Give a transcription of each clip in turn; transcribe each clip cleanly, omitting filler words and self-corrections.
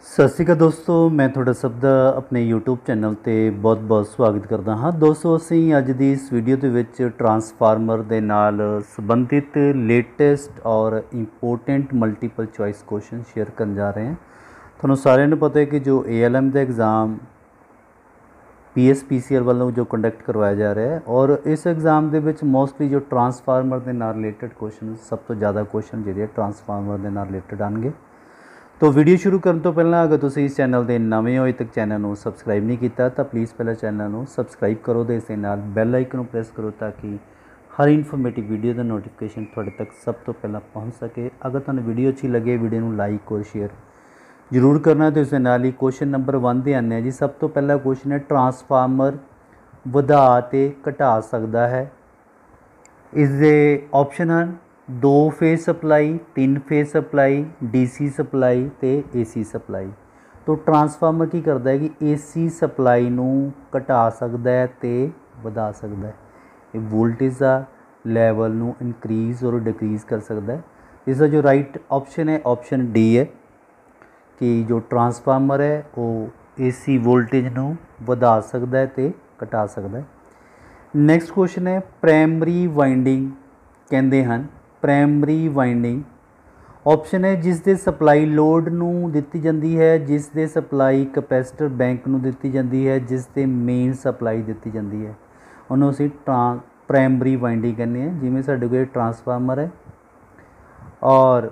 ਸਤਿ ਸ਼੍ਰੀ ਅਕਾਲ ਦੋਸਤੋ, ਮੈਂ ਤੁਹਾਡਾ ਸਭ ਦਾ ਆਪਣੇ YouTube ਚੈਨਲ ਤੇ ਬਹੁਤ-ਬਹੁਤ ਸਵਾਗਤ ਕਰਦਾ ਹਾਂ। ਦੋਸਤੋ, ਅਸੀਂ ਅੱਜ ਦੀ ਇਸ ਵੀਡੀਓ ਦੇ ਵਿੱਚ ਟਰਾਂਸਫਾਰਮਰ ਦੇ ਨਾਲ ਸੰਬੰਧਿਤ ਲੇਟੈਸਟ ਔਰ important multiple choice question share ਕਰਨ ਜਾ ਰਹੇ ਹਾਂ। ਤੁਹਾਨੂੰ ਸਾਰਿਆਂ ਨੂੰ ਪਤਾ ਹੈ ਕਿ ਜੋ ALM ਦਾ ਐਗਜ਼ਾਮ PSPCL ਵੱਲੋਂ ਜੋ ਕੰਡਕਟ ਕਰਵਾਇਆ ਜਾ ਰਿਹਾ ਹੈ ਔਰ ਇਸ ਐਗਜ਼ਾਮ ਦੇ ਵਿੱਚ ਮੋਸਟਲੀ ਜੋ ਟਰਾਂਸਫਾਰਮਰ ਦੇ ਨਾਲ ਰਿਲੇਟਡ ਕੁਐਸਚਨ ਸਭ ਤੋਂ ਜ਼ਿਆਦਾ ਕੁਐਸਚਨ ਜਿਹੜੇ ਟਰਾਂਸਫਾਰਮਰ ਦੇ ਨਾਲ ਰਿਲੇਟਡ ਆਉਣਗੇ। तो वीडियो शुरू करने तो पहला अगर तुम इस चैनल के नवे हो तक चैनल को सबसक्राइब नहीं किया तो प्लीज़ पहले चैनल को सबसक्राइब करो तो इस बैल आइकन प्रेस करो ताकि हर इन्फॉर्मेटिव वीडियो का नोटिफिकेशन थोड़े तक सब तो पहला पहुँच सके। अगर तुम वीडियो अच्छी लगे वीडियो को लाइक और शेयर जरूर करना। तो इस नाल ही क्वेश्चन नंबर 1 ते आने जी। सब तो पहला क्वेश्चन है, ट्रांसफार्मर वधा ते घटा सकता है। इसके ऑप्शन हैं 2 phase supply, 3 phase supply, DC supply ते AC सप्लाई। तो ट्रांसफार्मर की करता है कि AC सप्लाई नू घटा सकता है ते वधा सकता है। ये वोल्टेज का लैवल नू इनक्रीज़ और डिक्रीज़ कर सकता है। इसका जो राइट ऑप्शन है ऑप्शन D है कि जो ट्रांसफार्मर है वो AC वोल्टेज नू वधा सकता है ते घटा सकता है। नैक्सट क्वेश्चन है, प्राइमरी वाइंडिंग कहते हैं। प्राइमरी वाइंडिंग ऑप्शन है जिस दे सप्लाई लोड नू दिती जाती है, जिस दे सप्लाई कैपेसिटर बैंक नू दिती जाती है, जिस दे मेन सप्लाई दिती जाती है, उन्होंने असीं प्राइमरी वाइंडिंग कहते हैं। जिमें साडे कोल ट्रांसफार्मर है और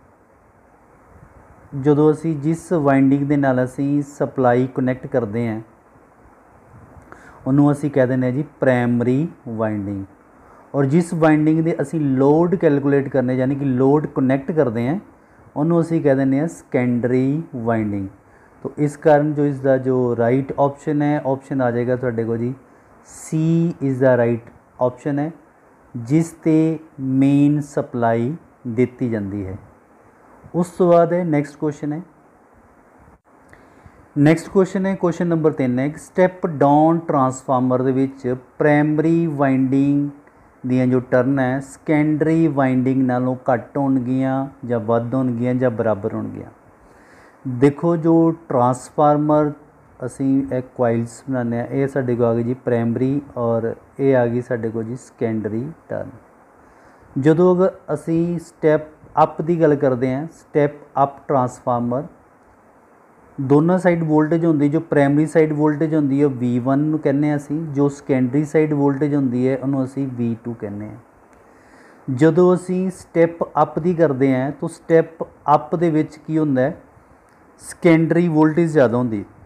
जदों असीं जिस वाइंडिंग दे नाल असीं सप्लाई कनैक्ट करते हैं उन्होंने असीं कह दिंदे जी प्राइमरी वाइंडिंग। और जिस वाइंडिंग दे असी लोड कैलकुलेट करने यानी कि लोड कनैक्ट करते हैं उन्होंने असी कह दें सैकेंडरी वाइंडिंग। तो इस कारण जो इसका जो राइट ऑप्शन है ऑप्शन आ जाएगा तुहाडे को जी C is the right option है, जिस ते मेन सप्लाई दी जाती है। उस तो बाद है नैक्सट क्वेश्चन है। नैक्सट क्वेश्चन है क्वेश्चन नंबर 3 है, स्टैप डाउन ट्रांसफार्मर दे विच प्राइमरी वाइंडिंग दियां जो टर्न है सैकेंडरी वाइंडिंग नालों घट होणगियां जां वध होणगियां जां बराबर होणगियां। देखो जो ट्रांसफार्मर असी एक कॉइल्स बनाने ये साडे को आ गई जी प्राइमरी और ये आ गई साडे को जी सैकेंडरी टर्न। जदों अगर असी स्टैप अप की गल करते हैं, स्टैप अप ट्रांसफार्मर दोनों साइड वोल्टेज होंदी, जो प्राइमरी साइड वोल्टेज होंदी है V1 नूं कहने असी, जो सैकेंडरी साइड वोल्टेज होंदी है उन्होंने असी V2 कहने हैं। जदों असी स्टैप अप की करते हैं तो स्टैप अप दे विच की हुंदा है सैकेंडरी वोल्टेज ज़्यादा होंदी है,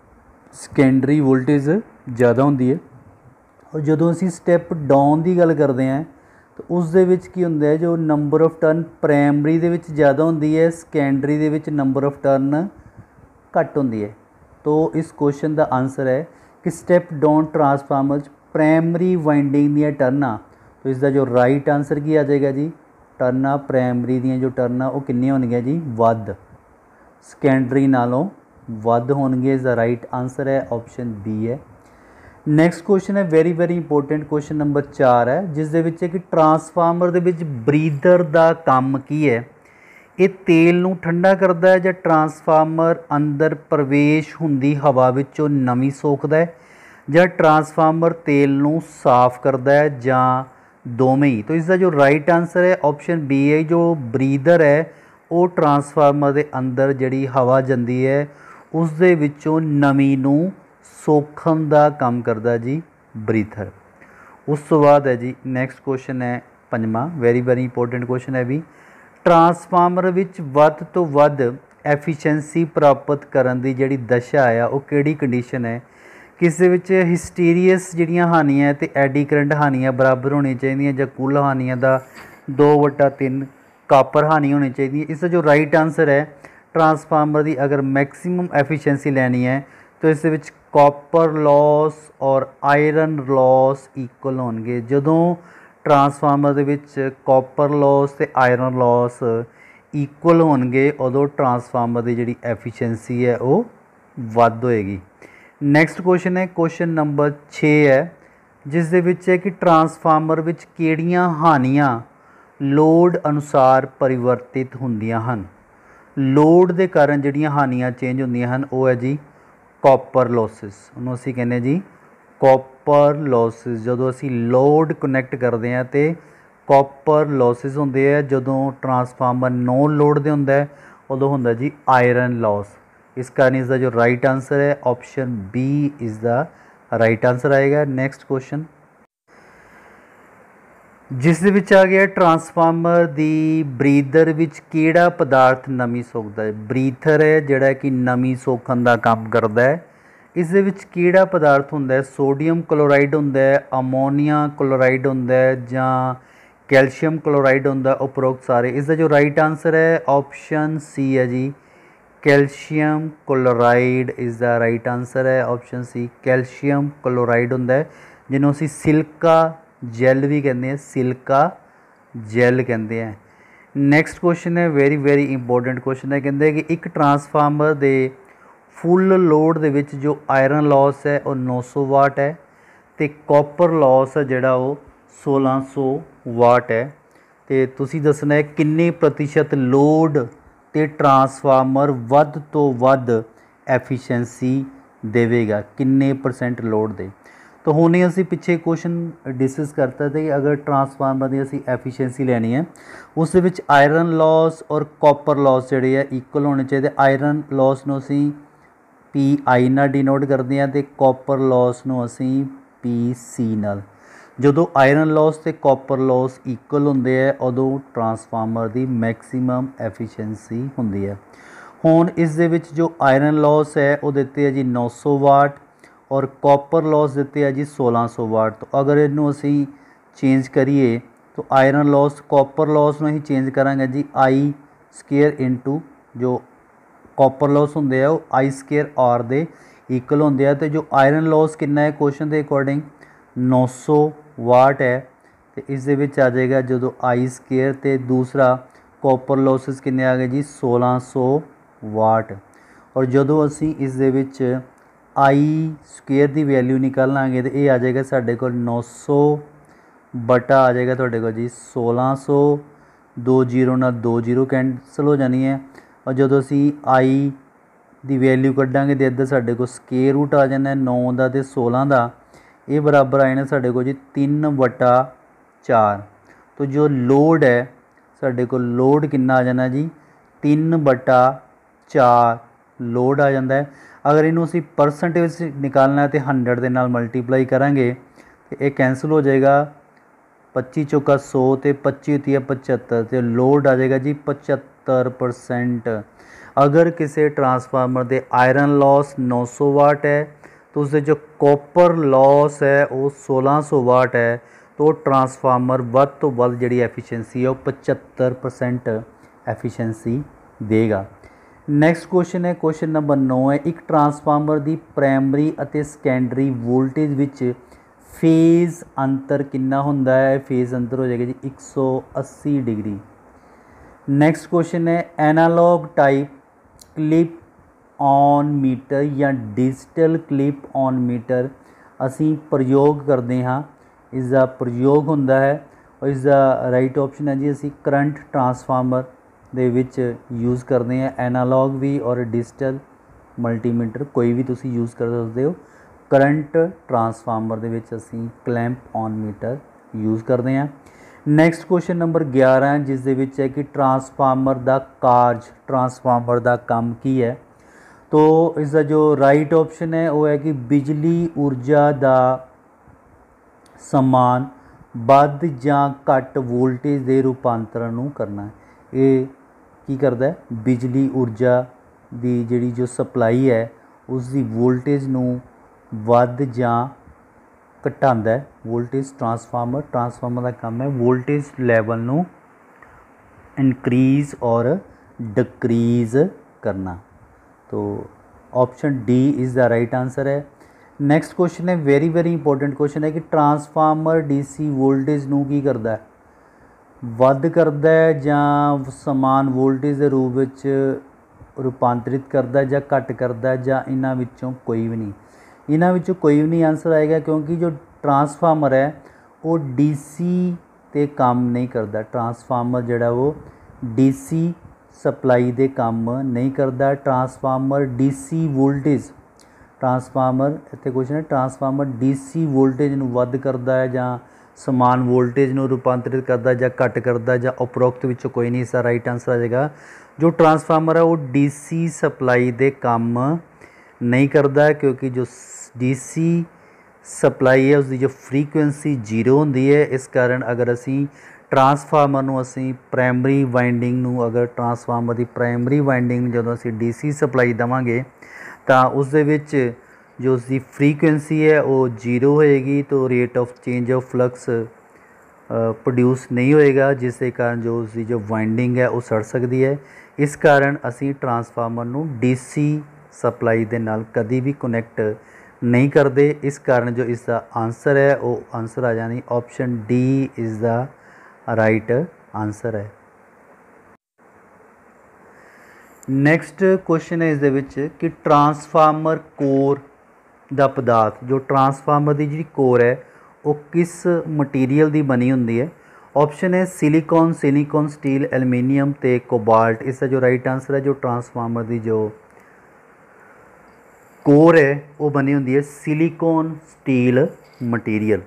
सैकेंडरी वोल्टेज ज़्यादा होंदी है। और जदों असी स्टैप डाउन की गल करते हैं तो उस दे विच की हुंदा है जो नंबर ऑफ टर्न प्राइमरी दे विच ज़्यादा होंदी है, सैकेंडरी दे विच नंबर ऑफ टर्न घट होंदी है। तो इस क्वेश्चन का आंसर है कि step down transformer primary winding दियां टर्ना। तो इसका जो राइट आंसर की आ जाएगा जी, टर्ना प्राइमरी दियां जो टर्ना वो कितनी होणगियां जी वध, सैकेंडरी नालों वध होणगे। इसका राइट आंसर है ऑप्शन B है। नैक्सट क्वेश्चन है very very important question number 4 है, जिस दे विच है कि ट्रांसफार्मर दे विच ब्रीदर का काम की है। ये तेल नूं ठंडा करता है, जां ट्रांसफार्मर अंदर प्रवेश हुंदी हवा विचों नमी सोखदा है, जां ट्रांसफार्मर तेल नूं साफ करता है, जां दोवें ही। तो इसका जो राइट आंसर है ऑप्शन B है। जो ब्रीदर है वो ट्रांसफार्मर के अंदर जिहड़ी हवा जाती है उस दे विचों नमी नूं सोखण दा काम करता जी ब्रीथर। उस तो बाद है जी नैक्सट क्वेश्चन है 5वां, वेरी वेरी इंपोर्टेंट क्वेश्चन है भी, ट्रांसफार्मर विच वध तो वध एफिशिएंसी प्राप्त करन दी जिहड़ी दशा आ वो किहड़ी कंडीशन है। किस दे विच हिस्टीरियस जिहड़ियां हानियां ते एडी करंट हानियां बराबर होनी चाहिए, जां कुल हानियां दा 2/3 कापर हानि होनी चाहिए। इसका जो राइट आंसर है ट्रांसफार्मर की अगर मैक्सिमम एफिशिएंसी लैनी है तो इस विच कॉपर लॉस और आयरन लॉस इक्वल होणगे। जदों ट्रांसफार्मर दे विच कॉपर लॉस ते आयरन लॉस इक्वल होणगे उदों ट्रांसफार्मर की जिहड़ी एफिशिएंसी है वो वध होएगी। नैक्सट क्वेश्चन है क्वेश्चन नंबर 6 है, जिस दे विच है कि ट्रांसफार्मर विच किहड़ियां हानियां लोड अनुसार परिवर्तित होंदियां हन। ਲੋਡ ਦੇ ਕਾਰਨ ਜਿਹੜੀਆਂ ਹਾਨੀਆਂ ਚੇਂਜ ਹੁੰਦੀਆਂ ਹਨ ਉਹ ਹੈ ਜੀ ਕਾਪਰ ਲੋਸਿਸ, ਉਹਨੂੰ ਅਸੀਂ ਕਹਿੰਦੇ ਜੀ ਕਾਪਰ ਲੋਸਿਸ। ਜਦੋਂ ਅਸੀਂ ਲੋਡ ਕਨੈਕਟ ਕਰਦੇ ਹਾਂ ਤੇ ਕਾਪਰ ਲੋਸਿਸ ਹੁੰਦੇ ਆ। ਜਦੋਂ ਟਰਾਂਸਫਾਰਮਰ ਨੋ ਲੋਡ ਦੇ ਹੁੰਦਾ ਉਦੋਂ ਹੁੰਦਾ ਜੀ ਆਇਰਨ ਲੋਸ। ਇਸ ਕਾਰਨ ਇਸ ਦਾ ਜੋ ਰਾਈਟ ਆਂਸਰ ਹੈ option B is the right answer ਆਏਗਾ। ਨੈਕਸਟ ਕੁਐਸਚਨ ਜਿਸ ਦੇ ਵਿੱਚ ਆ ਗਿਆ ਟਰਾਂਸਫਾਰਮਰ ਦੀ ਬਰੀਥਰ ਵਿੱਚ ਕਿਹੜਾ ਪਦਾਰਥ ਨਮੀ ਸੋਖਦਾ ਹੈ। ਬਰੀਥਰ ਹੈ ਜਿਹੜਾ ਕਿ ਨਮੀ ਸੋਖਣ ਦਾ ਕੰਮ ਕਰਦਾ ਹੈ। ਇਸ ਦੇ ਵਿੱਚ ਕਿਹੜਾ ਪਦਾਰਥ ਹੁੰਦਾ ਹੈ? ਸੋਡੀਅਮ ਕਲੋਰਾਈਡ ਹੁੰਦਾ ਹੈ, ਅਮੋਨੀਆ ਕਲੋਰਾਈਡ ਹੁੰਦਾ ਹੈ ਜਾਂ ਕੈਲਸ਼ੀਅਮ ਕਲੋਰਾਈਡ ਹੁੰਦਾ, ਉਪਰੋਕਤ ਸਾਰੇ। ਇਸ ਦਾ ਜੋ ਰਾਈਟ ਆਂਸਰ ਹੈ ਆਪਸ਼ਨ ਸੀ ਹੈ ਜੀ calcium chloride is the right answer ਹੈ। ਆਪਸ਼ਨ ਸੀ ਕੈਲਸ਼ੀਅਮ ਕਲੋਰਾਈਡ ਹੁੰਦਾ ਹੈ ਜਿਹਨੂੰ ਅਸੀਂ ਸਿਲਕਾ ਜੈਲ ਵੀ ਕਹਿੰਦੇ ਆ, ਸਿਲਕਾ ਜੈਲ ਕਹਿੰਦੇ ਆ। ਨੈਕਸਟ ਕੁਐਸਚਨ ਹੈ ਵੈਰੀ ਇੰਪੋਰਟੈਂਟ ਕੁਐਸਚਨ ਹੈ। ਕਹਿੰਦੇ ਕਿ ਇੱਕ ਟਰਾਂਸਫਾਰਮਰ ਦੇ ਫੁੱਲ ਲੋਡ ਦੇ ਵਿੱਚ ਜੋ ਆਇਰਨ ਲੋਸ ਹੈ ਉਹ 900 ਵਾਟ ਹੈ ਤੇ ਕਾਪਰ ਲੋਸ ਹੈ ਜਿਹੜਾ ਉਹ 1600 ਵਾਟ ਹੈ। ਤੇ ਤੁਸੀਂ ਦੱਸਣਾ ਹੈ ਕਿੰਨੇ ਪ੍ਰਤੀਸ਼ਤ ਲੋਡ ਤੇ ਟਰਾਂਸਫਾਰਮਰ ਵੱਧ ਤੋਂ ਵੱਧ ਐਫੀਸ਼ੀਐਂਸੀ ਦੇਵੇਗਾ, ਕਿੰਨੇ ਪਰਸੈਂਟ ਲੋਡ ਦੇ। तो हुणे असी पिछे क्वेश्चन डिस्कस करता थे कि अगर ट्रांसफार्मर की असी एफिशिएंसी लैनी है उस आयरन लॉस और कॉपर लॉस जोड़े है इक्वल होने चाहिए। आयरन लॉस नूं असी पी आई नाल डिनोट करते हैं तो कॉपर लॉस नूं असी पी सी नाल। जदों आयरन लॉस ते कॉपर लॉस इक्वल होंदे है उदों ट्रांसफार्मर की मैक्सीमम एफिशिएंसी होंदी है। हुण इस दे विच जो आयरन लॉस है वो दिते है जी 900 वाट और कॉपर लॉस दिते है जी 1600 वाट। तो अगर इनू असी चेंज करिए तो आयरन लॉस कॉपर लॉस में ही चेंज करांगे जी आई स्केयर इंटू जो कॉपर लॉस होंगे वो आई स्केयर आर दे इक्वल होंगे है। तो जो आयरन लॉस कितना है क्वेश्चन के अकॉर्डिंग 900 वाट है तो इस दे विच आ जाएगा जो आई स्केयर तो दूसरा कॉपर लॉसिस किन्ने आ गए जी 1600 वाट। और जो असी इस दे विच आई स्क्वेयर की वैल्यू निकाल लाँगे तो ये आ जाएगा साढ़े को 900 बटा आ जाएगा थोड़े को जी 1600। 2 जीरो ना 2 जीरो कैंसल हो जानी है और जो असी आई की वैल्यू कढ़ांगे तो इधर साढ़े को स्केयर रूट आ जाना है 9 का तो 16 का, ये बराबर आ जाना साढ़े को जी 3 बटा 4। तो जो लोड है साढ़े को लोड कितना आ जाना जी 3 बटा 4 लोड आ जाता है। अगर इनू असी परसेंटेज निकालना है तो 100 के नाल मल्टीप्लाई करांगे तो ये कैंसल हो जाएगा। 25 चौका 100 तो 25 होती है 75 तो लोड आ जाएगा जी 75%। अगर किसी ट्रांसफार्मर के आयरन लॉस 900 वाट है तो उससे जो कॉपर लॉस है वो 1600 वाट है तो ट्रांसफार्मर वध तो वध जिहड़ी एफिशिएंसी है वो 75% एफिशिएंसी देगा। नैक्सट क्वेश्चन है क्वेश्चन नंबर 9 है एक ट्रांसफार्मर की प्राइमरी और सैकेंडरी वोल्टेज विच फेज़ अंतर कितना होंदा है। फेज़ अंतर हो जाएगा जी 180 डिग्री। नैक्सट क्वेश्चन है analogue type clip on meter या डिजिटल क्लिप ऑन मीटर असी प्रयोग करते हाँ, इसका प्रयोग होंदा है और इसका राइट ऑप्शन है जी असी करंट ट्रांसफार्मर दे विच यूज़ करते हैं। एनालॉग भी और डिजिटल मल्टीमीटर कोई भी तुसी यूज़ कर सकते हो। करंट ट्रांसफार्मर दे विच असी क्लैंप ऑन मीटर यूज़ करते हैं। नैक्सट क्वेश्चन नंबर 11 जिस दे विच है कि ट्रांसफार्मर दा कार्ज ट्रांसफार्मर दा काम की है। तो इसका जो राइट ऑप्शन है वो है कि बिजली ऊर्जा दा समान वध जां घट वोल्टेज के रूपांतरण नूं करना है। ये की करता है बिजली ऊर्जा की जिहड़ी जो सप्लाई है उसकी वोल्टेज नूं वध जां घटांदा है। वोल्टेज ट्रांसफार्मर का काम है वोल्टेज लैवल नूं इनक्रीज़ और डिक्रीज़ करना। तो option D is the right answer है। नैक्सट क्वेश्चन है वेरी इंपॉर्टेंट क्वेश्चन है कि ट्रांसफार्मर डीसी वोल्टेज नूं की करता है वध करता है जां समान वोल्टेज के रूप विच रूपांतरित करता है जां घट करता है जां इन्हां विच्चों कोई भी नहीं। इन्हां विच्चों कोई भी नहीं आंसर आएगा क्योंकि जो ट्रांसफार्मर है वो डीसी ते काम नहीं करता। ट्रांसफार्मर जिहड़ा वो डीसी ਸਪਲਾਈ ਦੇ ਕੰਮ ਨਹੀਂ ਕਰਦਾ। ਟਰਾਂਸਫਾਰਮਰ ਡੀਸੀ ਵੋਲਟੇਜ, ਟਰਾਂਸਫਾਰਮਰ ਇੱਥੇ ਕੁਐਸਚਨ ਹੈ, ਟਰਾਂਸਫਾਰਮਰ ਡੀਸੀ ਵੋਲਟੇਜ ਨੂੰ ਵੱਧ ਕਰਦਾ ਹੈ ਜਾਂ ਸਮਾਨ ਵੋਲਟੇਜ ਨੂੰ ਰੂਪਾਂਤਰਿਤ ਕਰਦਾ ਜਾਂ ਘੱਟ ਕਰਦਾ, ਜਾਂ ਉਪਰੋਕਤ ਵਿੱਚੋਂ ਕੋਈ ਨਹੀਂ। ਇਸਦਾ ਰਾਈਟ ਆਂਸਰ ਆ ਜਾਏਗਾ ਜੋ ਟਰਾਂਸਫਾਰਮਰ ਹੈ ਉਹ ਡੀਸੀ ਸਪਲਾਈ ਦੇ ਕੰਮ नहीं करता, क्योंकि जो डीसी सप्लाई है उसकी जो फ्रीकुएंसी 0 होंगी है। इस कारण अगर असी ट्रांसफार्मर नूं असी प्राइमरी वाइंडिंग नूं, अगर ट्रांसफार्मर की प्राइमरी वाइंडिंग जो असी डीसी सप्लाई देवांगे तो उस दे विच जो उसकी फ्रीकुएंसी है वो 0 होएगी, तो rate of change of flux produce नहीं होएगा, जिस कारण जो उसकी जो वाइंडिंग है वो सड़ सकती है। इस कारण असी ट्रांसफार्मर नूं डीसी सप्लाई दे नाल कभी भी कनैक्ट नहीं करते। इस कारण जो इसका आंसर है वो आंसर आ जानी option D is the right answer है। नैक्सट क्वेश्चन है इस दे विच कि ट्रांसफार्मर कोर दा पदार्थ, जो ट्रांसफार्मर की जी कोर है वो किस मटीरियल की बनी होंदी है। ऑप्शन है सिलिकॉन, सिलिकॉन स्टील, एलुमीनीयम ते कोबाल्ट। इसका जो राइट आंसर है जो ट्रांसफार्मर की जो कोर है वो बनी होंगी है सिलिकॉन स्टील मटीरियल।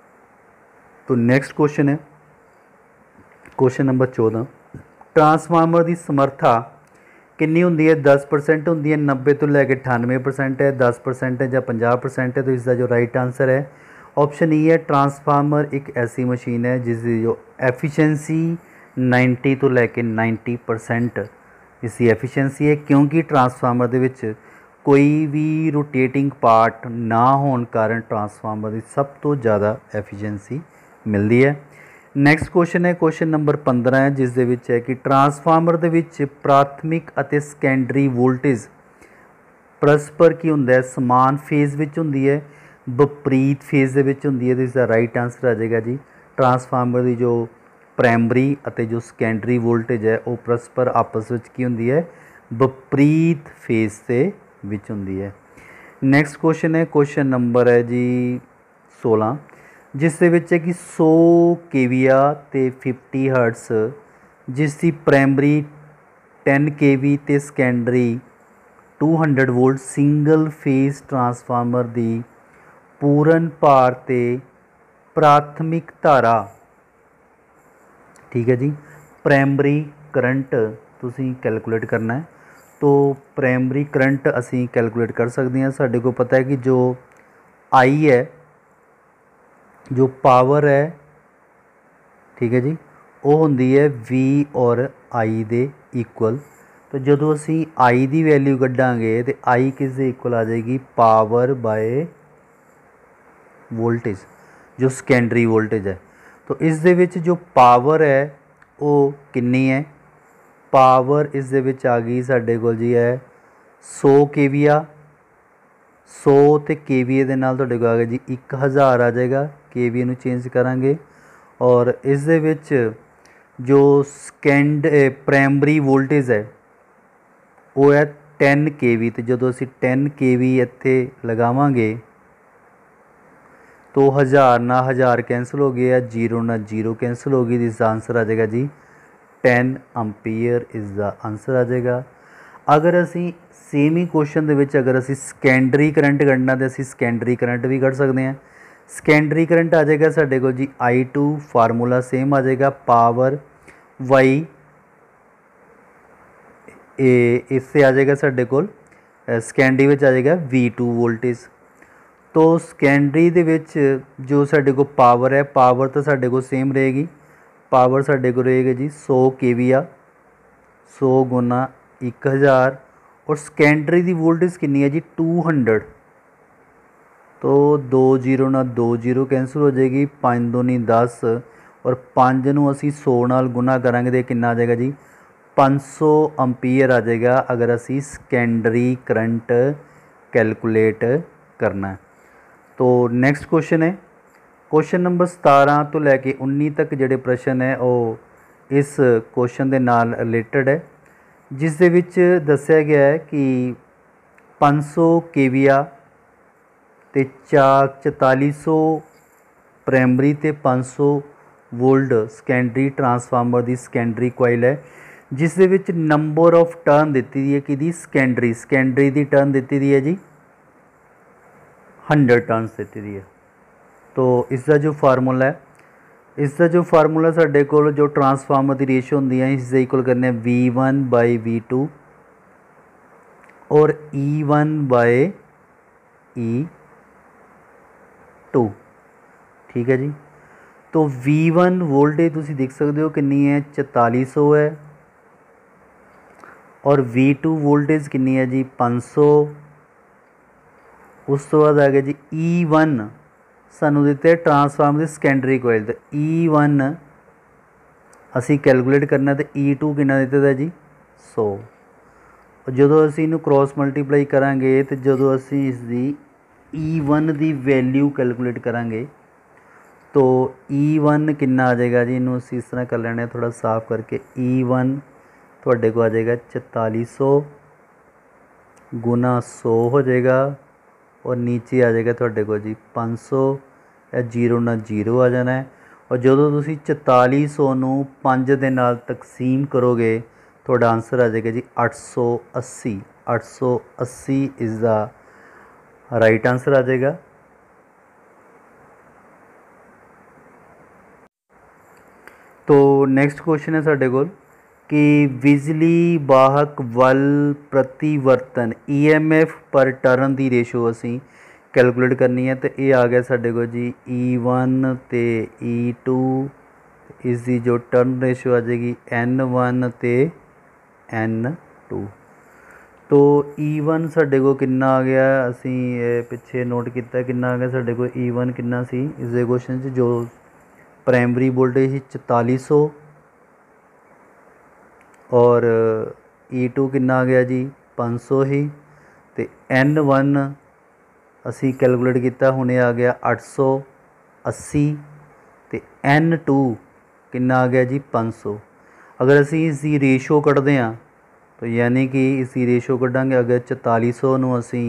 तो नैक्सट क्वेश्चन है क्वेश्चन नंबर 14, ट्रांसफार्मर की समर्था कितनी होंगी है। 10% होंगी है, 90 तो लैके 98% है, 10% है या 50% है। तो इसका जो राइट आंसर है ऑप्शन ई है ट्रांसफार्मर एक ऐसी मशीन है जिसकी जो एफिशिएंसी 90 तो लैके 90% इसकी एफिशिएंसी है, क्योंकि ट्रांसफार्मर दे विच कोई भी रोटेटिंग पार्ट ना होने कारण ट्रांसफार्मर की सब तो ज़्यादा एफिशिएंसी मिलती है। नैक्सट क्वेश्चन है क्वेश्चन नंबर 15 है, जिस दे विच है कि ट्रांसफार्मर दे विच प्राथमिक अते सैकेंडरी वोल्टेज परस्पर की होंदा है, समान फेज विच होंदी है, विपरीत फेज दे विच होंदी है। तो इसका राइट आंसर आ जाएगा जी ट्रांसफार्मर की जो प्राइमरी अते जो सैकेंडरी वोल्टेज है वो परस्पर आपस विच की होंदी है, विपरीत फेज से विच होंदी है। नैक्सट क्वेश्चन है क्वेश्चन नंबर है जी 16, जिस दे विच है कि 100 केवीआ ते 50 हर्ट्स जिसकी प्राइमरी 10 केवी ते secondary 200 volt single phase transformer की पूर्ण भार ते प्राथमिक धारा, ठीक है जी, प्राइमरी करंट तुसीं कैलकुलेट करना है। तो प्राइमरी करंट असी कैलकुलेट कर सकते हैं। साढ़े को पता है कि जो आई है, जो पावर है, ठीक है जी, वो होंदी है वी और आई दे इक्वल। तो जो असी आई की वैल्यू कढ़ांगे तो आई किस दे इक्वल आ जाएगी, पावर बाय वोल्टेज, जो सैकेंडरी वोल्टेज है। तो इस दे विच जो पावर है वो कितनी है, पावर इस दे विच आ गई साढ़े कोल जी है 100 केवीआ, 100 तो केवीए दे नाल तुहाडे कोल आ गया जी 1000 आ जाएगा, केवीए नूं चेंज करांगे। और इस दे विच जो प्राइमरी वोल्टेज है वो है 10 केवी। तो जो असी 10 केवी इत्थे लगावांगे तो 1000 ना 1000 कैंसल हो गया, 0 ना 0 कैंसल हो गई। इसका आंसर आ जाएगा जी 10 एम्पीयर इज़ द आंसर आ जाएगा। अगर असी सेम ही क्वेश्चन दे विच अगर असी सैकेंडरी करंट कढ़ना तो असी सैकेंडरी करंट भी कढ़ सकते हैं। सैकेंडरी करंट आ जाएगा साढ़े को जी I2, फार्मूला सेम आ जाएगा, पावर वाई इससे आ जाएगा साढ़े को सैकेंडरी में आ जाएगा V2 वोल्टेज। तो सैकेंडरी दे विच जो साढ़े को पावर है, पावर तो साढ़े को सेम रहेगी, पावर साढ़े को रहेगी जी 100 केवीआ, 100 गुना 1000। और सैकेंडरी की वोल्टेज कितनी है जी 200। तो 2 0 ना 2 0 कैंसल हो जाएगी, 5 दूनी 10 और 5 नूं असी 100 नाल गुना करांगे तो कितना आ जाएगा जी 500 एम्पीयर आ जाएगा, अगर असी सैकेंडरी करंट कैलकुलेट करना है। तो नैक्सट क्वेश्चन है क्वेश्चन नंबर 17 तो लैके 19 तक जोड़े प्रश्न है वो इस क्वेश्चन के नाल रिलेटेड है, जिस दे विच दस्सिया गया है कि 500 केवीआ ते 4400 प्राइमरी ते 500 वोल्ट सैकेंडरी ट्रांसफार्मर की सैकेंडरी कोइल है जिस दे विच नंबर ऑफ टर्न दिती दी है कि सकैंडरी दी टर्न दिती दी है जी 100 टर्नस दिती दी है। तो इसका जो फार्मूला है, इसका जो फार्मूला साडे कोल जो ट्रांसफार्मर की रेशो होंदी है इस इक्वल करने V1/V2 और E1/E2। ठीक है जी। तो V1 वोल्टेज तुसी देख सकते हो कितनी है 4400 है और V2 वोल्टेज कितनी है जी 500। उस तो बाद आ गया जी E1 सानू दिते ट्रांसफार्मर की सकैंडरी कोयल। तो E1 असी कैलकुलेट करना तो E2 कितना दिता है जी 100। जो असी इनू क्रॉस मल्टीप्लाई करांगे तो जो असी इसकी E1 की वैल्यू कैलकुलेट करांगे तो E1 कितना आ जाएगा जी। इनू असी इस तरह कर लेने थोड़ा साफ करके E1 थोड़े को आ जाएगा 4400 गुना 100 हो जाएगा और नीचे आ जाएगा थोड़े को जी 500। यह 0 ना 0 आ जाना है और जो तुसी 4400 नू 5 दे नाल तकसीम करोगे थोड़ा आंसर आ जाएगा जी 880। 880 इज़ द राइट आंसर आ जाएगा। तो नेक्स्ट क्वेश्चन है साढ़े कोल कि बिजली वाहक वल प्रतिवर्तन EMF पर टर्न की रेशो असी कैलकुलेट करनी है। तो ये आ गया साढ़े को जी E1 ते E2 इसकी जो टर्न रेशो आ जाएगी N1 ते N2। तो E1 साढ़े को कितना आ गया असी पिछे नोट किया कितना आ गया साढ़े को E1 कितना सी इस क्वेश्चन जो प्राइमरी वोल्टेज 4400 और E2 कितना आ गया जी 500 ही। तो N1 असी कैलकुलेट किया हुणे आ गया 880। तो N2 कितना आ गया जी 500। अगर असी इसकी रेशो कढ़ते हैं तो यानी कि इसकी रेशो कढ़ांगे अगर 4400 नू असी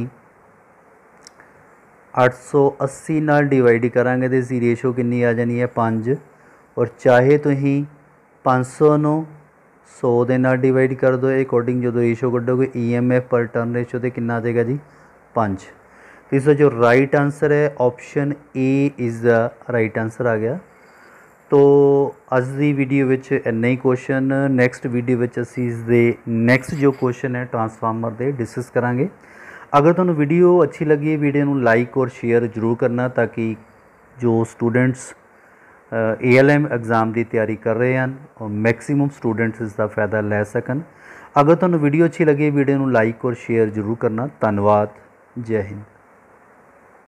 880 नाल डिवाइड करांगे तो इसकी रेशो कितनी आ जानी है 5। और चाहे तुसीं 500 नू 100 दे नाल डिवाइड कर दो अकॉर्डिंग जो रेशो कढ़ोगे EMF पर टर्न रेशो तो कितना आ जाएगा जी 5। तो इसका जो राइट आंसर है option A is the right answer आ गया। तो अज की वीडियो विच इन्ना ही क्वेश्चन नैक्सट वीडियो विच असीं इसदे नैक्सट जो क्वेश्चन है ट्रांसफार्मर दे डिस्कस करांगे। अगर तुहानूं वीडियो अच्छी लगी वीडियो नूं लाइक और शेयर जरूर करना ताकि जो स्टूडेंट्स ALM एग्जाम की तैयारी कर रहे हैं और मैक्सीमम स्टूडेंट्स इसका फ़ायदा लै सकन। अगर तुहानूं वीडियो अच्छी लगी वीडियो नूं लाइक और शेयर जरूर करना। धन्यवाद। जय हिंद।